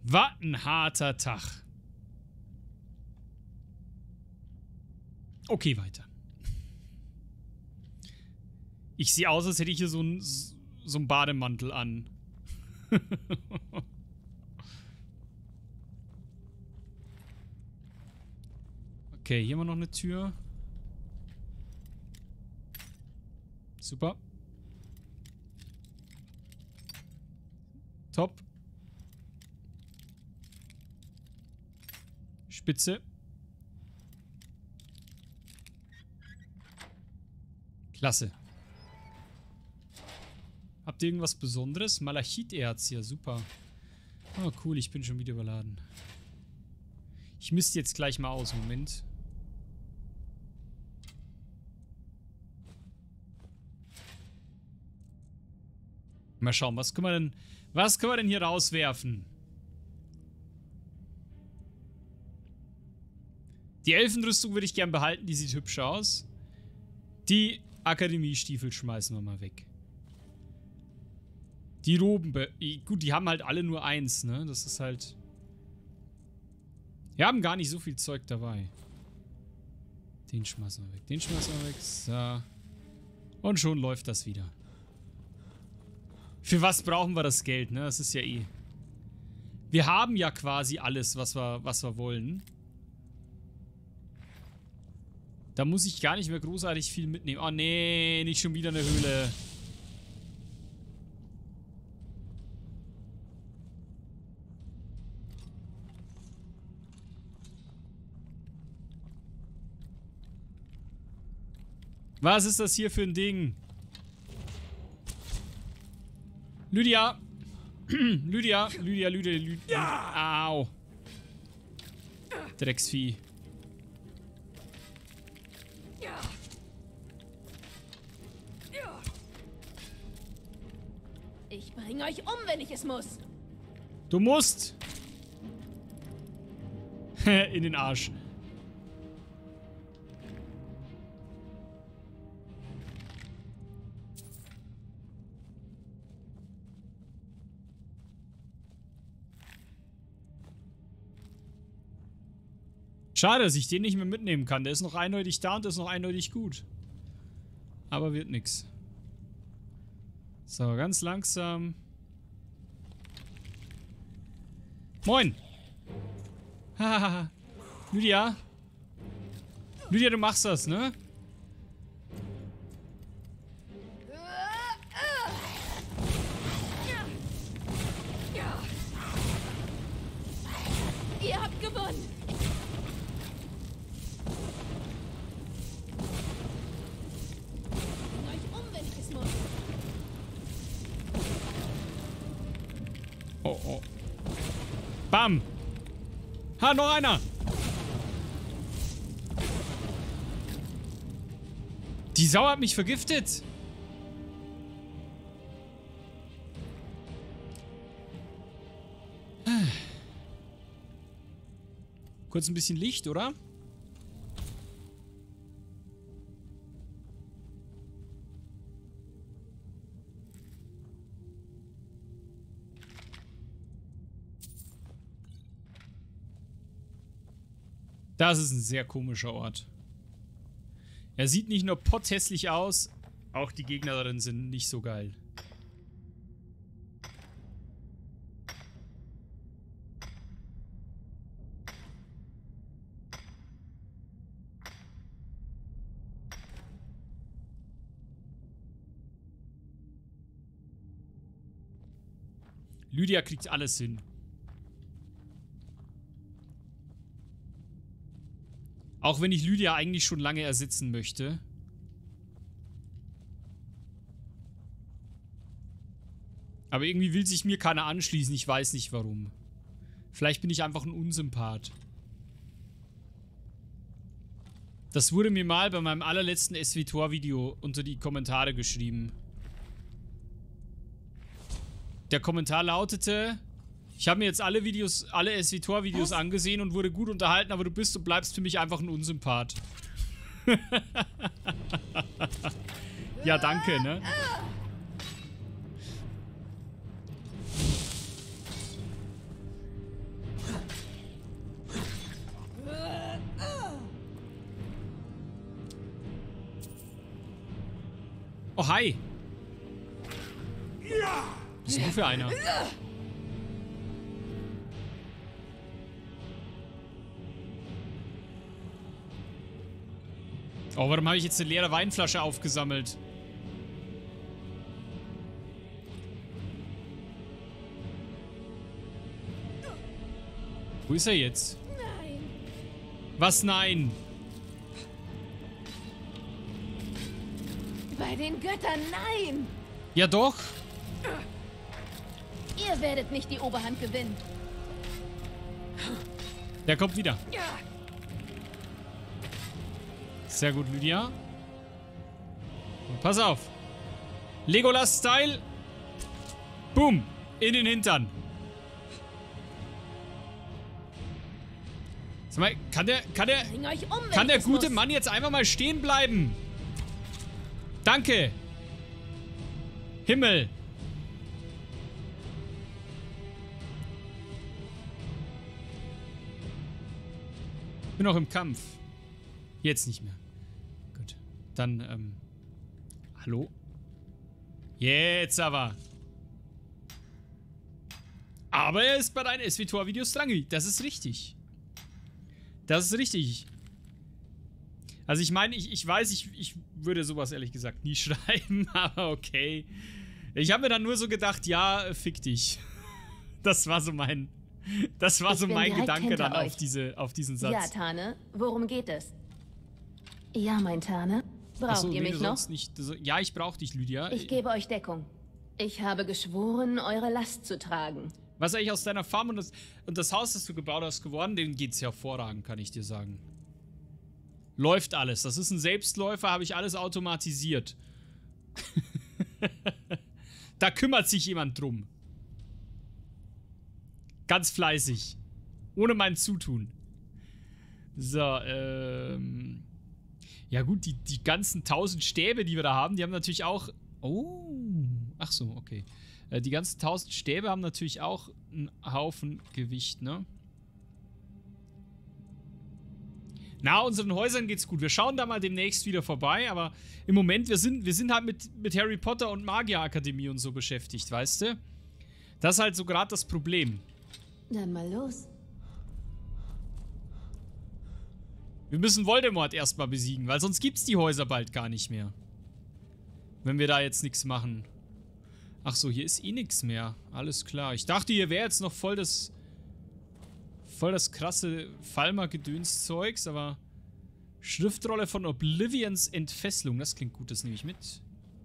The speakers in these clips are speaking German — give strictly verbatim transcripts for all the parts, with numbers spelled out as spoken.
Was ein harter Tag. Okay, weiter. Ich sehe aus, als hätte ich hier so einen so einen Bademantel an. Okay, hier haben wir noch eine Tür. Super. Top. Spitze. Klasse. Habt ihr irgendwas Besonderes? Malachiterz hier, super. Oh, cool, ich bin schon wieder überladen. Ich misste jetzt gleich mal aus, Moment. Mal schauen, was können wir denn, was können wir denn hier rauswerfen? Die Elfenrüstung würde ich gern behalten, die sieht hübsch aus. Die Akademiestiefel schmeißen wir mal weg. Die Roben, gut, die haben halt alle nur eins, ne? Das ist halt... Wir haben gar nicht so viel Zeug dabei. Den schmeißen wir weg, den schmeißen wir weg. So. Und schon läuft das wieder. Für was brauchen wir das Geld, ne? Das ist ja eh... Wir haben ja quasi alles, was wir, was wir wollen. Da muss ich gar nicht mehr großartig viel mitnehmen. Oh nee, nicht schon wieder eine Höhle. Was ist das hier für ein Ding? Lydia! Lydia! Lydia, Lydia, Lydia. Ja. Au! Drecksvieh. Ich bringe euch um, wenn ich es muss. Du musst! In den Arsch. Schade, dass ich den nicht mehr mitnehmen kann. Der ist noch eindeutig da und der ist noch eindeutig gut. Aber wird nix. So, ganz langsam. Moin! Hahaha. Lydia? Lydia, du machst das, ne? Ihr habt gewonnen! Oh, oh. Bam! Ha, noch einer! Die Sau hat mich vergiftet! Kurz ein bisschen Licht, oder? Das ist ein sehr komischer Ort. Er sieht nicht nur potthässlich aus, auch die Gegner darin sind nicht so geil. Lydia kriegt alles hin. Auch wenn ich Lydia eigentlich schon lange ersetzen möchte. Aber irgendwie will sich mir keiner anschließen. Ich weiß nicht warum. Vielleicht bin ich einfach ein Unsympath. Das wurde mir mal bei meinem allerletzten S W T O R-Video unter die Kommentare geschrieben. Der Kommentar lautete: Ich habe mir jetzt alle Videos, alle S W T O R-Videos angesehen und wurde gut unterhalten, aber du bist und bleibst für mich einfach ein Unsympath. Ja, danke, ne? Oh, hi. Was ist denn für einer? Oh, warum habe ich jetzt eine leere Weinflasche aufgesammelt? Wo ist er jetzt? Nein. Was nein? Bei den Göttern, nein. Ja doch. Ihr werdet nicht die Oberhand gewinnen. Der kommt wieder. Ja. Sehr gut, Lydia. Pass auf. Legolas-Style. Boom. In den Hintern. Sag mal, kann der, kann der, Bring euch um, wenn kann der ich es gute muss. Mann jetzt einfach mal stehen bleiben? Danke. Himmel. Bin noch im Kampf. Jetzt nicht mehr. Gut. Dann, ähm. Hallo? Jetzt aber. Aber er ist bei deinen S W Tor-Videos dran. Das ist richtig. Das ist richtig. Also ich meine, ich, ich weiß, ich, ich würde sowas ehrlich gesagt nie schreiben, aber okay. Ich habe mir dann nur so gedacht, ja, fick dich. Das war so mein, das war Ich so bin mein direkt Gedanke hinter dann euch. auf, diese, auf diesen Satz. Ja, Tane, worum geht es? Ja, mein Tane. Braucht Achso, ihr nee, mich du noch? sonst nicht. Du, ja, ich brauch dich, Lydia. Ich gebe euch Deckung. Ich habe geschworen, eure Last zu tragen. Was ist eigentlich aus deiner Farm und das, und das Haus, das du gebaut hast, geworden? Denen geht's hervorragend, kann ich dir sagen. Läuft alles. Das ist ein Selbstläufer, habe ich alles automatisiert. Da kümmert sich jemand drum. Ganz fleißig. Ohne mein Zutun. So, ähm... ja gut, die, die ganzen tausend Stäbe, die wir da haben, die haben natürlich auch... Oh, ach so, okay. Äh, die ganzen tausend Stäbe haben natürlich auch einen Haufen Gewicht, ne? Na, unseren Häusern geht's gut. Wir schauen da mal demnächst wieder vorbei, aber im Moment, wir sind, wir sind halt mit, mit Harry Potter und Magierakademie und so beschäftigt, weißt du? Das ist halt so gerade das Problem. Dann mal los. Wir müssen Voldemort erstmal besiegen, weil sonst gibt's die Häuser bald gar nicht mehr. Wenn wir da jetzt nichts machen. Ach so, hier ist eh nichts mehr. Alles klar. Ich dachte, hier wäre jetzt noch voll das... voll das krasse Falmer-Gedöns-Zeugs, aber... Schriftrolle von Oblivions Entfesselung. Das klingt gut, das nehme ich mit.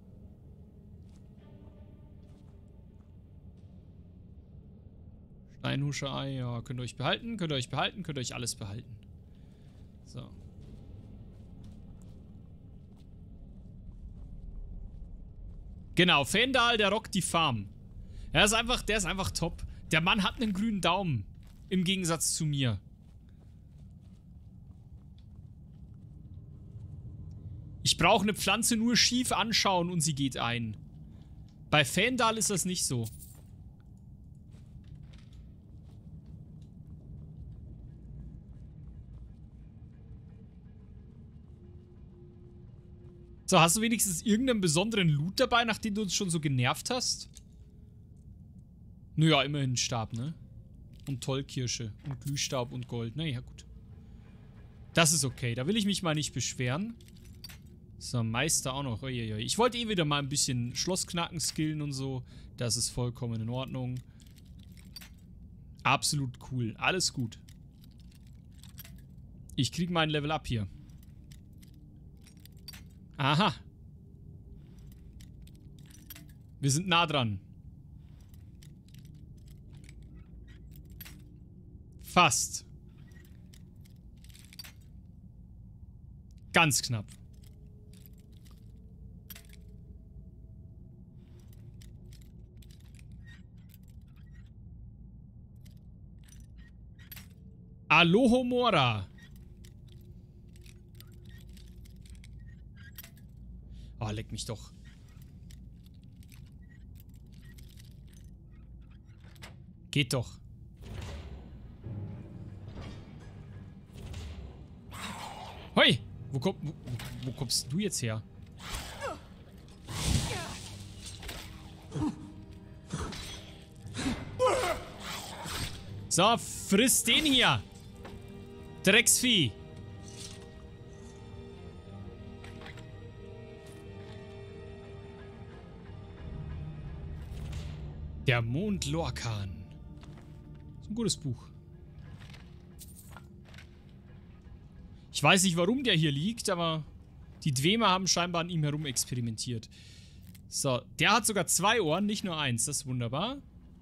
Steinhuscher-Ei, ja, könnt ihr euch behalten, könnt ihr euch behalten, könnt ihr euch alles behalten. So. Genau, Fendal, der rockt die Farm. Er ist einfach, der ist einfach top. Der Mann hat einen grünen Daumen. Im Gegensatz zu mir. Ich brauche eine Pflanze nur schief anschauen und sie geht ein. Bei Fendal ist das nicht so. So, hast du wenigstens irgendeinen besonderen Loot dabei, nachdem du uns schon so genervt hast? Naja, immerhin Stab, ne? Und Tollkirsche und Glühstaub und Gold. Naja, gut. Das ist okay. Da will ich mich mal nicht beschweren. So, Meister auch noch. Uiuiui. Ich wollte eh wieder mal ein bisschen Schlossknacken skillen und so. Das ist vollkommen in Ordnung. Absolut cool. Alles gut. Ich krieg mein Level Up hier. Aha. Wir sind nah dran. Fast. Ganz knapp. Alohomora. Oh, leck mich doch. Geht doch. Hoi! Wo, komm, wo, wo kommst du jetzt her? So, friss den hier. Drecksvieh. Der Mond Lorcan. Ist ein gutes Buch. Ich weiß nicht, warum der hier liegt, aber die Dwemer haben scheinbar an ihm herum experimentiert. So, der hat sogar zwei Ohren, nicht nur eins. Das ist wunderbar.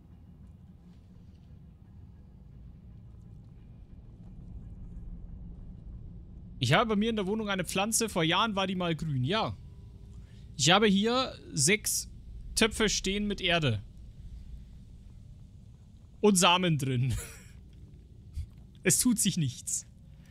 Ich habe bei mir in der Wohnung eine Pflanze. Vor Jahren war die mal grün. Ja. Ich habe hier sechs Töpfe stehen mit Erde. Und Samen drin. Es tut sich nichts.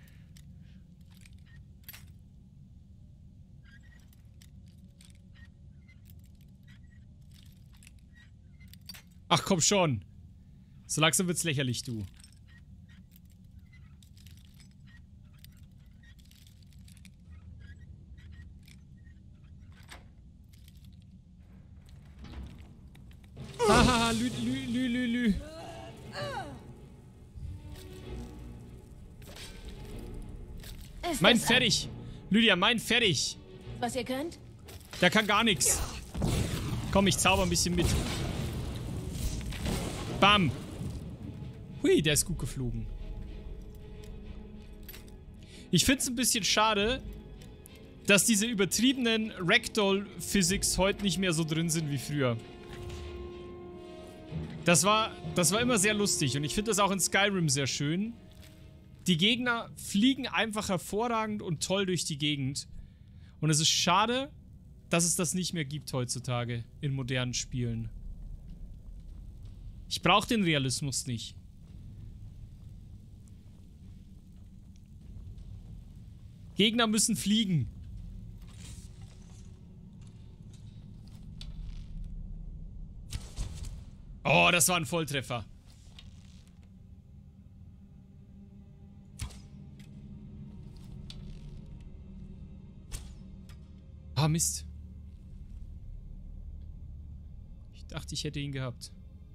Ach komm schon. So langsam wird's lächerlich, du. Haha, lü, lü, lü, lü, lü. Mein fertig. Lydia, mein fertig. Was ihr könnt? Der kann gar nichts. Komm, ich zauber ein bisschen mit. Bam. Hui, der ist gut geflogen. Ich finde es ein bisschen schade, dass diese übertriebenen Ragdoll-Physics heute nicht mehr so drin sind wie früher. Das war, das war immer sehr lustig und ich finde das auch in Skyrim sehr schön. Die Gegner fliegen einfach hervorragend und toll durch die Gegend. Und es ist schade, dass es das nicht mehr gibt heutzutage in modernen Spielen. Ich brauche den Realismus nicht. Gegner müssen fliegen. Oh, das war ein Volltreffer. Ah, Mist. Ich dachte, ich hätte ihn gehabt.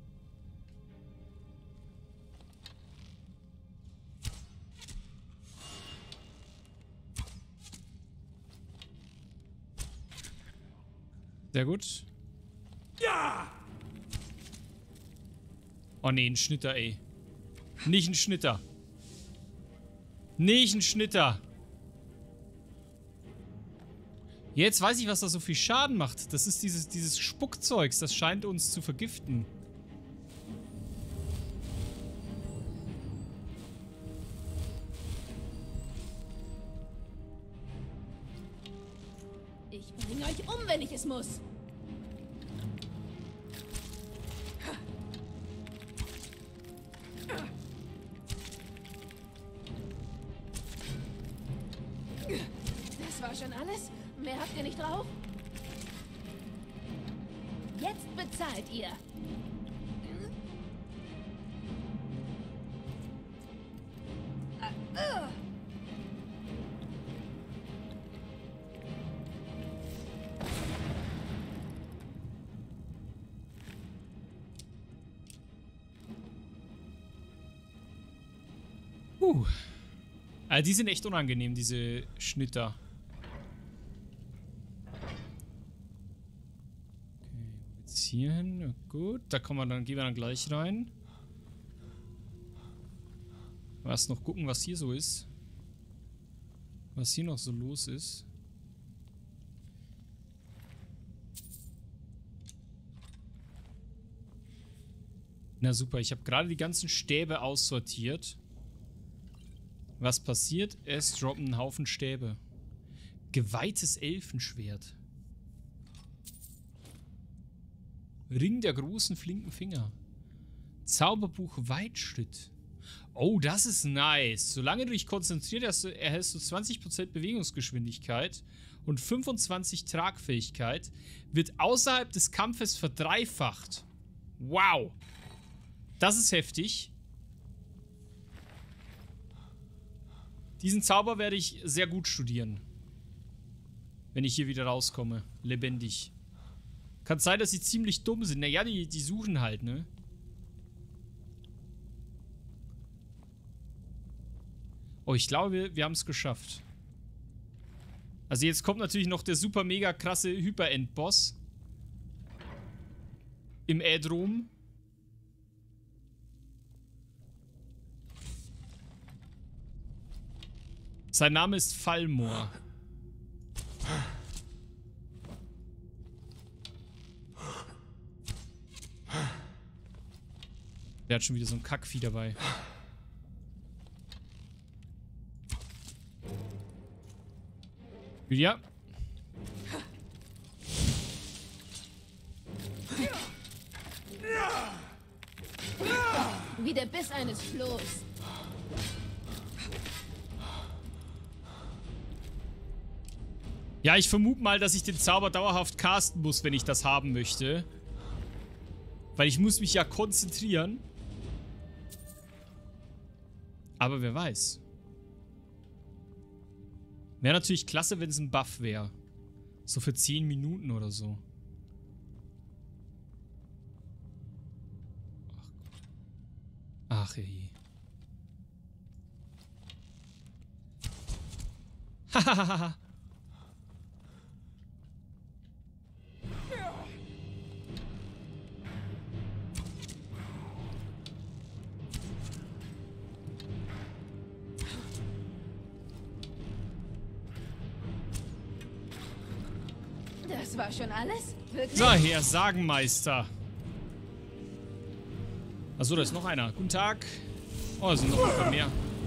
Sehr gut. Ja! Oh nee, ein Schnitter, ey. Nicht ein Schnitter. Nicht ein Schnitter. Jetzt weiß ich, was da so viel Schaden macht. Das ist dieses, dieses Spuckzeugs. Das scheint uns zu vergiften. Ich bringe euch um, wenn ich es muss. Das war schon alles? Mehr habt ihr nicht drauf? Jetzt bezahlt ihr. Uh. Also die sind echt unangenehm, diese Schnitter. Hier hin, gut, da kommen wir dann, gehen wir dann gleich rein. Erst noch gucken, was hier so ist. Was hier noch so los ist. Na super, ich habe gerade die ganzen Stäbe aussortiert. Was passiert? Es droppen einen Haufen Stäbe. Geweihtes Elfenschwert. Ring der großen flinken Finger. Zauberbuch Weitschritt. Oh, das ist nice. Solange du dich konzentriert hast, erhältst du zwanzig Prozent Bewegungsgeschwindigkeit und fünfundzwanzig Tragfähigkeit. Wird außerhalb des Kampfes verdreifacht. Wow. Das ist heftig. Diesen Zauber werde ich sehr gut studieren. Wenn ich hier wieder rauskomme. Lebendig. Kann sein, dass sie ziemlich dumm sind. Naja, die, die suchen halt, ne? Oh, ich glaube, wir, wir haben es geschafft. Also jetzt kommt natürlich noch der super mega krasse Hyper-Endboss. Im Ädrom. Sein Name ist Falmor. Der hat schon wieder so ein Kackvieh dabei. Ja. Wie der Biss eines Flohs. Ja, ich vermute mal, dass ich den Zauber dauerhaft casten muss, wenn ich das haben möchte. Weil ich muss mich ja konzentrieren. Aber wer weiß. Wäre natürlich klasse, wenn es ein Buff wäre. So für zehn Minuten oder so. Ach je. Hahaha. Das war schon alles? Wirklich? So, Herr Sagenmeister. Achso, da ist noch einer. Guten Tag. Oh, da sind noch ein paar mehr.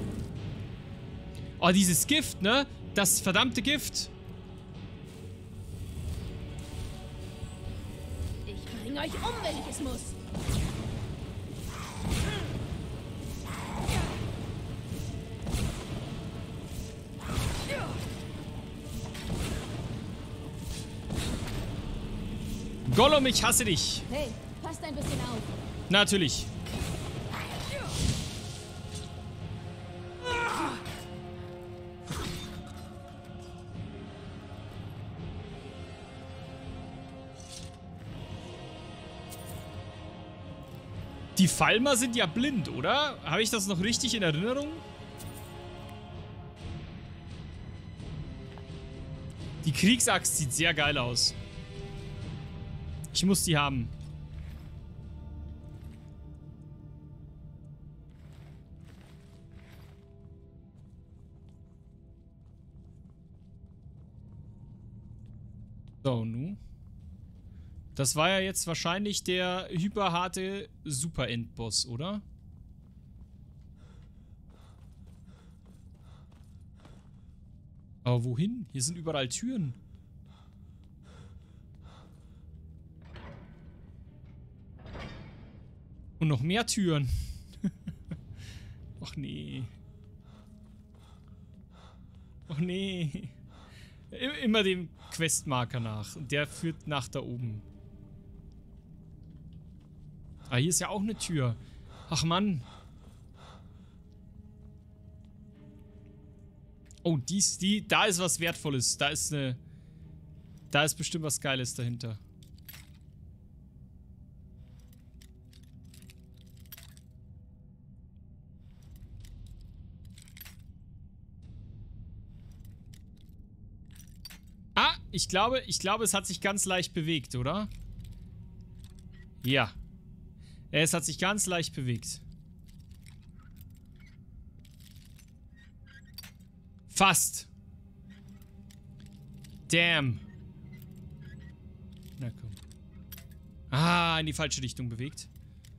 Oh, dieses Gift, ne? Das verdammte Gift. Ich bringe euch um, wenn ich es muss. Gollum, ich hasse dich. Hey, passt ein bisschen auf. Natürlich. Die Falmer sind ja blind, oder? Habe ich das noch richtig in Erinnerung? Die Kriegsaxt sieht sehr geil aus. Ich muss die haben. So, nu. Das war ja jetzt wahrscheinlich der hyperharte Super-Endboss, oder? Aber wohin? Hier sind überall Türen. Und noch mehr Türen. Ach nee. Ach nee. Immer dem Questmarker nach. Und der führt nach da oben. Ah, hier ist ja auch eine Tür. Ach Mann. Oh, dies, die, da ist was Wertvolles. Da ist eine... Da ist bestimmt was Geiles dahinter. Ah, ich glaube, ich glaube, es hat sich ganz leicht bewegt, oder? Ja. Es hat sich ganz leicht bewegt. Fast. Damn. Na komm. Ah, in die falsche Richtung bewegt.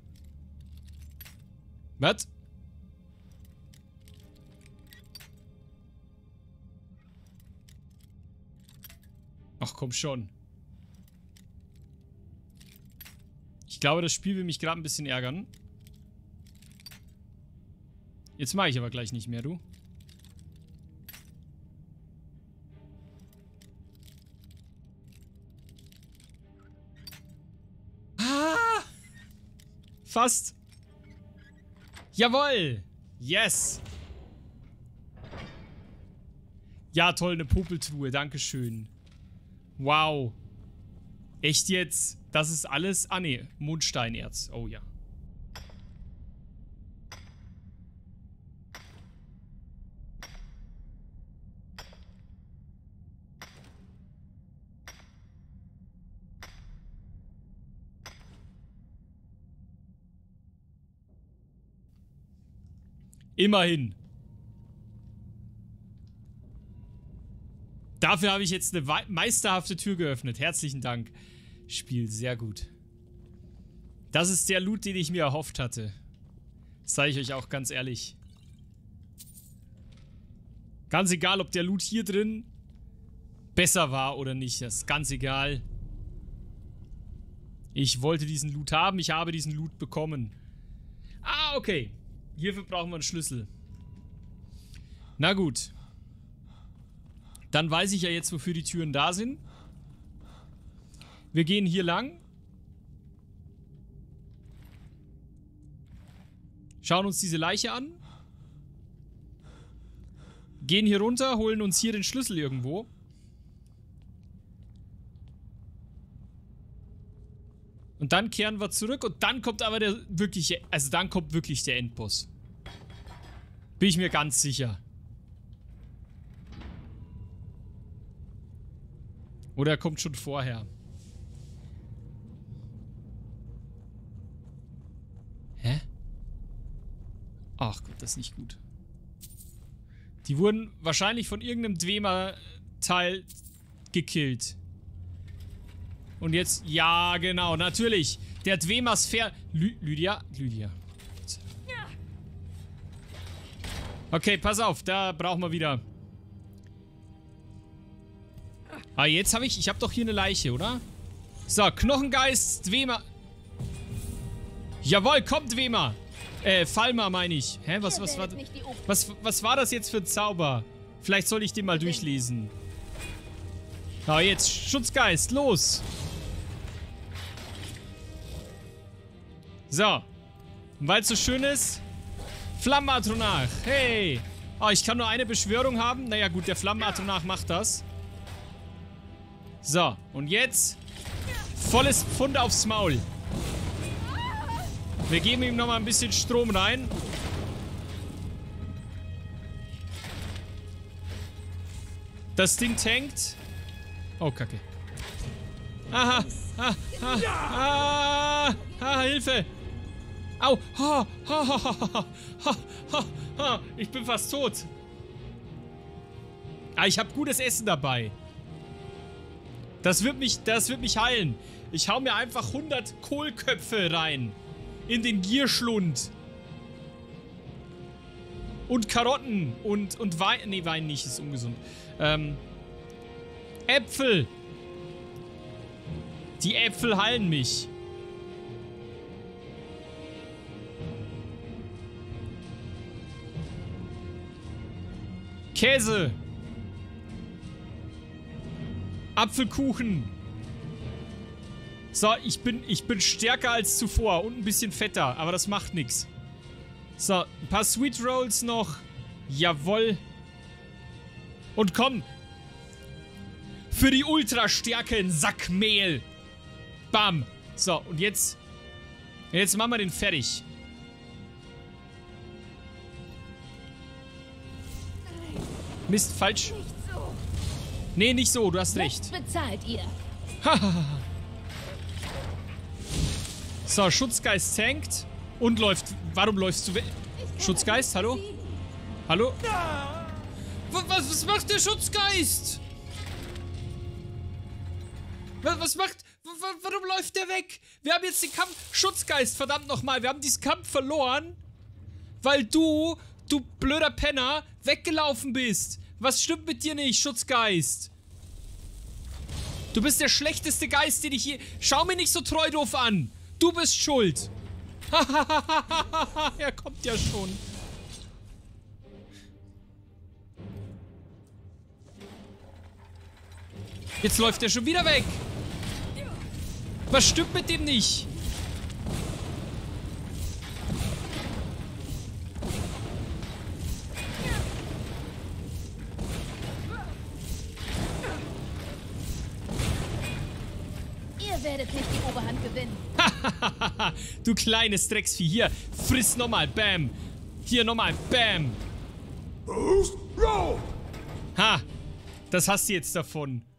Was? Ach komm schon. Ich glaube, das Spiel will mich gerade ein bisschen ärgern. Jetzt mache ich aber gleich nicht mehr, du. Ah! Fast. Jawohl. Yes. Ja, toll, eine Popeltruhe. Dankeschön. Wow. Echt jetzt? Das ist alles... Ah, ne. Mondsteinerz. Oh, ja. Immerhin. Dafür habe ich jetzt eine meisterhafte Tür geöffnet. Herzlichen Dank. Spiel, sehr gut. Das ist der Loot, den ich mir erhofft hatte. Das sage ich euch auch ganz ehrlich. Ganz egal, ob der Loot hier drin besser war oder nicht. Das ist ganz egal. Ich wollte diesen Loot haben. Ich habe diesen Loot bekommen. Ah, okay. Hierfür brauchen wir einen Schlüssel. Na gut. Dann weiß ich ja jetzt, wofür die Türen da sind. Wir gehen hier lang. Schauen uns diese Leiche an. Gehen hier runter, holen uns hier den Schlüssel irgendwo. Und dann kehren wir zurück und dann kommt aber der wirkliche, also dann kommt wirklich der Endboss. Bin ich mir ganz sicher. Oder er kommt schon vorher. Hä? Ach Gott, das ist nicht gut. Die wurden wahrscheinlich von irgendeinem Dwemer-Teil gekillt. Und jetzt, ja genau, natürlich. Der Dwemer-Sphäre... Lü Lydia? Lydia. Okay, pass auf, da brauchen wir wieder... Ah, jetzt habe ich... Ich habe doch hier eine Leiche, oder? So, Knochengeist, Dwemer... Jawohl, komm, Dwemer! Äh, Falmer meine ich. Hä, was, was, was, was, was war das jetzt für ein Zauber? Vielleicht soll ich den mal durchlesen. Ah, jetzt, Schutzgeist, los! So. Und weil es so schön ist... Flammenatronach, hey! Oh, ich kann nur eine Beschwörung haben. Naja, gut, der Flammenatronach macht das. So, und jetzt... Volles Pfund aufs Maul. Wir geben ihm nochmal ein bisschen Strom rein. Das Ding tankt. Oh, Kacke. Aha. Ah, ah, ah, ah, Hilfe. Au. Ha, ha, ha, ha, ha, ha, ha. Ich bin fast tot. Ah, ich habe gutes Essen dabei. Das wird mich, das wird mich heilen. Ich hau mir einfach hundert Kohlköpfe rein. In den Gierschlund. Und Karotten. Und, und Wein. Nee, Wein nicht, ist ungesund. Ähm. Äpfel. Die Äpfel heilen mich. Käse. Apfelkuchen. So, ich bin, ich bin stärker als zuvor und ein bisschen fetter, aber das macht nichts. So, ein paar Sweet Rolls noch. Jawohl. Und komm. Für die Ultrastärke ein Sack Mehl. Bam. So, und jetzt... Jetzt machen wir den fertig. Mist, falsch. Nee, nicht so, du hast recht. Bezahlt ihr. So, Schutzgeist tankt und läuft. Warum läufst du weg? Schutzgeist, hallo? Hallo? Was, was macht der Schutzgeist? Was, was macht... Warum läuft der weg? Wir haben jetzt den Kampf... Schutzgeist, verdammt nochmal. Wir haben diesen Kampf verloren, weil du, du blöder Penner, weggelaufen bist. Was stimmt mit dir nicht, Schutzgeist? Du bist der schlechteste Geist, den ich je... Schau mir nicht so treu doof an. Du bist schuld. Er kommt ja schon. Jetzt läuft er schon wieder weg. Was stimmt mit dem nicht? Ihr werdet nicht die Oberhand gewinnen. Du kleines Drecksvieh. Hier, friss nochmal. Bam. Hier nochmal. Bam. Ha. Das hast du jetzt davon.